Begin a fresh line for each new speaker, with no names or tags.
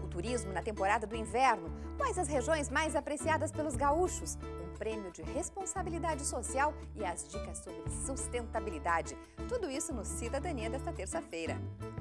turismo na temporada do inverno, quais as regiões mais apreciadas pelos gaúchos, um prêmio de responsabilidade social e as dicas sobre sustentabilidade. Tudo isso no Cidadania desta terça-feira.